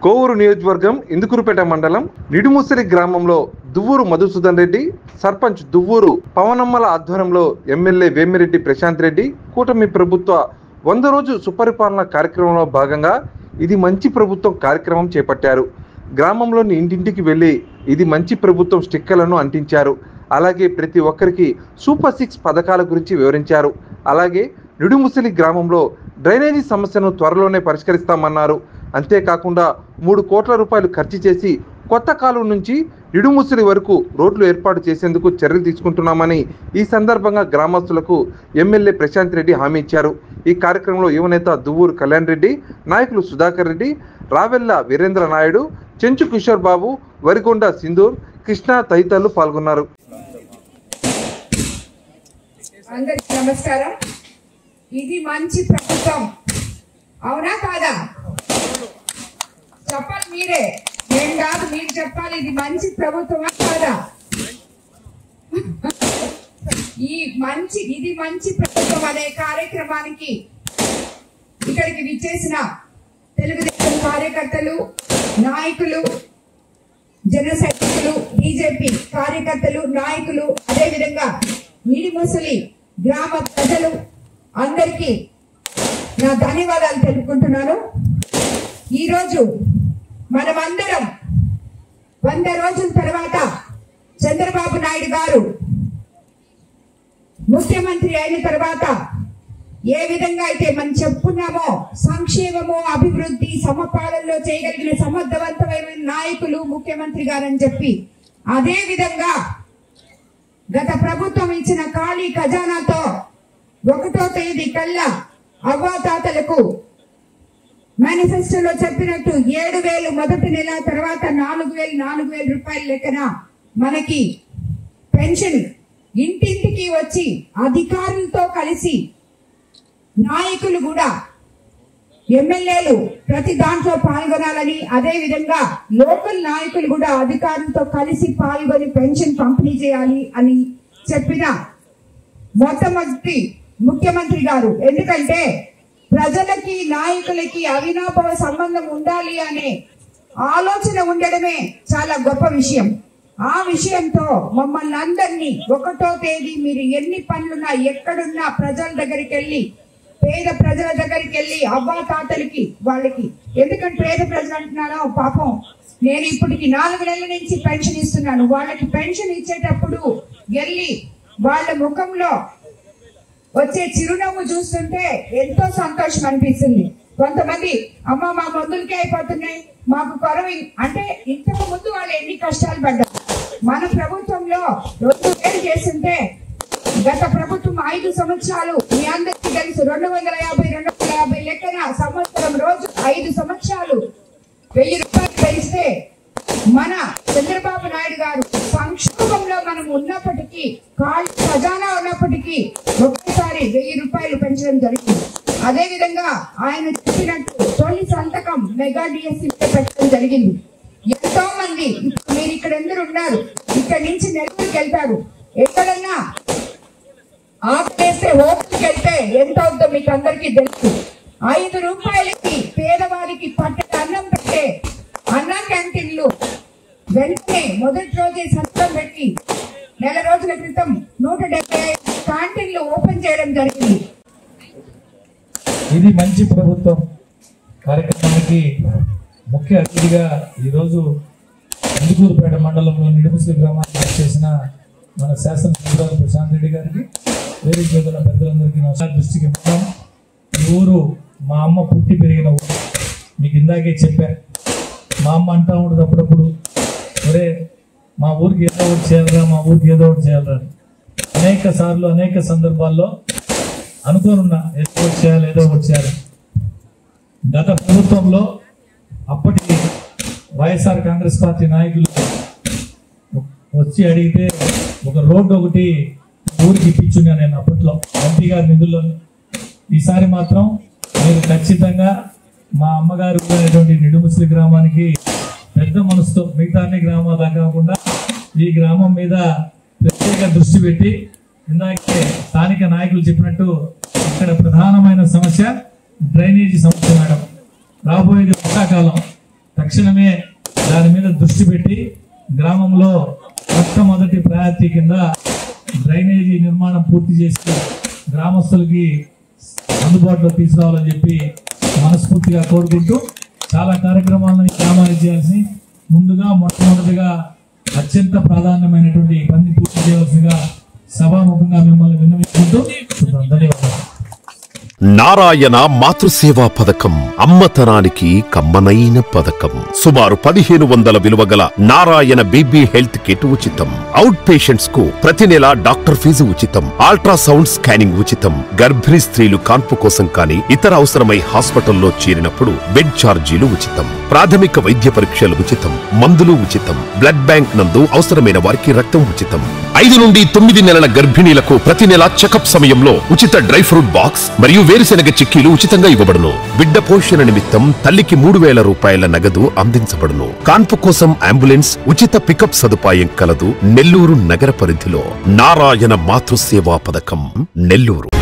కోవూరు నియోజకవర్గం ఇందుకూరుపేట మండలం నిడుముసిరి గ్రామంలో దువ్వూరు మధుసూదన్ రెడ్డి, సర్పంచ్ దువ్వూరు పవనమ్మల ఆధ్వర్యంలో ఎమ్మెల్యే వేమిరెడ్డి ప్రశాంత్ రెడ్డి కూటమి ప్రభుత్వ 100 రోజు సుపరిపాలన కార్యక్రమంలో భాగంగా ఇది మంచి ప్రభుత్వం కార్యక్రమం చేపట్టారు. గ్రామంలోని ఇంటింటికి వెళ్లి ఇది మంచి ప్రభుత్వం స్టిక్కర్లను అంటించారు. అలాగే ప్రతి ఒక్కరికి సూపర్ 6 పథకాల గురించి వివరించారు. అలాగే నిడుముసిలి గ్రామంలో డ్రైనేజీ సమస్యను త్వరలోనే పరిష్కరిస్తామన్నారు. అంతేకాకుండా 3 కోట్ల రూపాయలు ఖర్చు చేసి కొత్త కాలువ నుంచి నిడుముసిలి వరకు రోడ్లు ఏర్పాటు చేసేందుకు చర్యలు తీసుకుంటున్నామని ఈ సందర్భంగా గ్రామస్తులకు ఎమ్మెల్యే ప్రశాంత్ రెడ్డి హామీ ఇచ్చారు. ఈ కార్యక్రమంలో యువనేత దువ్వూరు కళ్యాణ్ రెడ్డి, నాయకులు సుధాకర్ రెడ్డి, రావెల్ల వీరేంద్ర నాయుడు, చెంచు కిషోర్ బాబు, వరిగొండ సింధూర్, కృష్ణ తదితరులు పాల్గొన్నారు. అందరికీ నమస్కారం. ఇది మంచి ప్రభుత్వం, అవునా కాదా? చెప్పాలి మీరే, నేను కాదు, మీరు చెప్పాలి. ఇది మంచి ప్రభుత్వమా కాదా? ఇది మంచి ప్రభుత్వం అనే కార్యక్రమానికి ఇక్కడికి విచ్చేసిన తెలుగుదేశం కార్యకర్తలు, నాయకులు, జన సైనికులు, బీజేపీ కార్యకర్తలు, నాయకులు, అదేవిధంగా నిడుముసిలి గ్రామ ప్రజలు అందరికీ నా ధన్యవాదాలు తెలుపుకుంటున్నాను. ఈరోజు మనమందరం 100 రోజుల తర్వాత చంద్రబాబు నాయుడు గారు ముఖ్యమంత్రి అయిన తర్వాత ఏ విధంగా అయితే మనం చెప్పుకున్నామో సంక్షేమము, అభివృద్ధి, సమపాలనలో చేయగలిగిన సమర్థవంతమైన నాయకులు ముఖ్యమంత్రి గారని చెప్పి, అదే విధంగా గత ప్రభుత్వం ఇచ్చిన ఖాళీ ఖజానాతో 1వ తేదీ కల్లా అవ్వాతాతలకు మేనిఫెస్టోలో చెప్పినట్టు 7,000 మొదటి నెల, తర్వాత 4,000 రూపాయల లెక్కన మనకి పెన్షన్ ఇంటింటికి వచ్చి అధికారులతో కలిసి నాయకులు కూడా, ఎమ్మెల్యేలు ప్రతి దాంట్లో పాల్గొనాలని, అదే విధంగా లోకల్ నాయకులు కూడా అధికారులతో కలిసి పాల్గొని పెన్షన్ పంపిణీ చేయాలి అని చెప్పిన మొట్టమొదటి ముఖ్యమంత్రి గారు. ఎందుకంటే ప్రజలకి, నాయకులకి అవినాభావ సంబంధం ఉండాలి అనే ఆలోచన ఉండడమే చాలా గొప్ప విషయం. ఆ విషయంతో మమ్మల్ని అందరినీ 1వ తేదీ మీరు ఎన్ని పనులున్నా, ఎక్కడున్నా ప్రజల దగ్గరికి వెళ్ళి, పేద ప్రజల దగ్గరికి వెళ్ళి, అవ్వాతాతలకి వాళ్ళకి, ఎందుకంటే పేద ప్రజలు అంటున్నారో పాపం, నేను ఇప్పటికి 4 నెలల నుంచి పెన్షన్ ఇస్తున్నాను. వాళ్ళకి పెన్షన్ ఇచ్చేటప్పుడు వెళ్ళి వాళ్ళ ముఖంలో వచ్చే చిరునవ్వు చూస్తుంటే ఎంతో సంతోషం అనిపిస్తుంది. కొంతమంది అమ్మ మా మందులకే అయిపోతున్నాయి, మాకు కొరవ అంటే, ఇంతకు ముందు వాళ్ళు ఎన్ని కష్టాలు పడ్డారు. మన ప్రభుత్వంలో 2,000 చేస్తుంటే గత ప్రభుత్వం 5 సంవత్సరాలు మీ అందరికీ తెలుసు, 250 లెక్కన సంవత్సరం రోజు 5 సంవత్సరాలు 1,000 రూపాయలు పెంచితే, మన చంద్రబాబు నాయుడు గారు సంక్షోభంలో మనం ఉన్నప్పటికీ, ఖాళీ ఖజానా ఉన్నప్పటికీ ఒకేసారి 1,000 రూపాయలు పెంచడం జరిగింది. అదే విధంగా ఆయన చెప్పినట్టు తొలి సంతకం మెగా డిఎస్సీ పెట్టడం జరిగింది. ఎంతో మంది, మీరు ఇక్కడ ఎందరు ఉన్నారు, ఇక్కడ నుంచి నెల్లూరుకి వెళ్తారు, ఎక్కడన్నా ఆపేస్తే హోటల్కి వెళ్తే ఎంత అవుతుందో మీకు అందరికీ తెలుసు. 5 రూపాయలకి పేదవారికి పట్టె అన్నం పెట్టే అన్న క్యాంటీన్లు వెంటనే మొదటి రోజే సంతకం పెట్టి నెల రోజుల క్రితం 175 క్యాంటీన్లు ఓపెన్ చేయడం జరిగింది. ఇది మంచి ప్రభుత్వం కార్యక్రమానికి ముఖ్య అతిథిగా ఈరోజు ఇందుకూరుపేట మండలంలో నిడుముసిలి గ్రామానికి చేసిన మన శాసనసభ్యురాలు ప్రశాంత్ రెడ్డి గారికి, వేదిక మీద ఉన్న పెద్దలందరికీ నమస్కారం. దృష్టికి ఇవ్వడం, ఈ ఊరు మా అమ్మ పుట్టి పెరిగిన ఊరు. మీకు ఇందాకే చెప్పాను, మా అమ్మ అంటూ ఉంటుంది అప్పుడప్పుడు, ఒరే మా ఊరికి ఏదో ఒకటి చేయాలరా, మా ఊరికి ఏదో ఒకటి చేయాలరా. అనేక సార్లు, అనేక సందర్భాల్లో అనుకోనున్నా ఏదో ఒకటి చేయాలి, ఏదో ఒకటి చేయాలి. గత ప్రభుత్వంలో అప్పటి వైఎస్ఆర్ కాంగ్రెస్ పార్టీ నాయకులు వచ్చి అడిగితే ఒక రోడ్డు ఒకటి ఊరికి ఇప్పించున్నా నేను అప్పట్లో ఎంపీ గారి నిధుల్లో. ఈసారి మాత్రం మీరు ఖచ్చితంగా మా అమ్మగారు అనేటువంటి నిడుముసిలి గ్రామానికి పెద్ద మనసుతో, మిగతా అన్ని గ్రామాలు కాకుండా ఈ గ్రామం మీద ప్రత్యేక దృష్టి పెట్టి, ఇందాకే స్థానిక నాయకులు చెప్పినట్టు ఇక్కడ ప్రధానమైన సమస్య డ్రైనేజీ సమస్య మేడం. రాబోయేది వర్షాకాలం, తక్షణమే దాని మీద దృష్టి పెట్టి గ్రామంలో మొట్టమొదటి ప్రయారిటీ కింద డ్రైనేజీ నిర్మాణం పూర్తి చేసి గ్రామస్తులకి అందుబాటులో తీసుకురావాలని చెప్పి మనస్ఫూర్తిగా కోరుకుంటూ చాలా కార్యక్రమాలను గ్రామానికి చేయాల్సి ముందుగా మొట్టమొదటిగా అత్యంత ప్రాధాన్యమైనటువంటి పని పూర్తి చేయవలసిందిగా సభాముఖంగా మిమ్మల్ని విన్నవించుకుంటూ ధన్యవాదాలు. నారాయణ మాతృసేవా పథకం అమ్మతనానికి కమ్మనైన పథకం. సుమారు 1500 విలువ గల నారాయణ బేబీ హెల్త్ కిట్ ఉచితం. అవుట్ పేషెంట్స్ కు ప్రతి నెల డాక్టర్ ఫీజు ఉచితం. అల్ట్రాసౌండ్ స్కానింగ్ ఉచితం. గర్భిణీ స్త్రీలు కాన్పు కోసం కానీ ఇతర అవసరమై హాస్పిటల్లో చేరినప్పుడు బెడ్ ఛార్జీలు ఉచితం. ప్రాథమిక వైద్య పరీక్షలు ఉచితం. మందులు ఉచితం. బ్లడ్ బ్యాంక్ నందు అవసరమైన వారికి రక్తం ఉచితం. 5 నుండి 9 నెలల గర్భిణీలకు ప్రతి నెల చెకప్ సమయంలో ఉచిత డ్రై ఫ్రూట్ బాక్స్ మరియు వేరుశెనగ చిక్కీలు ఉచితంగా ఇవ్వబడును. బిడ్డ పోషణ నిమిత్తం తల్లికి 3000 రూపాయల నగదు అందించబడును. కాన్పు కోసం అంబులెన్స్ ఉచిత పికప్ సదుపాయం కలదు. నెల్లూరు నగర పరిధిలో నారాయణ మాతృసేవా పథకం నెల్లూరు.